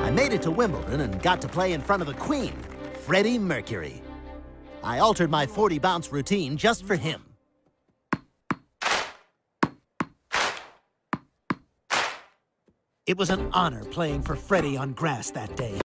I made it to Wimbledon and got to play in front of the Queen, Freddie Mercury. I altered my 40-bounce routine just for him. It was an honor playing for Freddie on grass that day.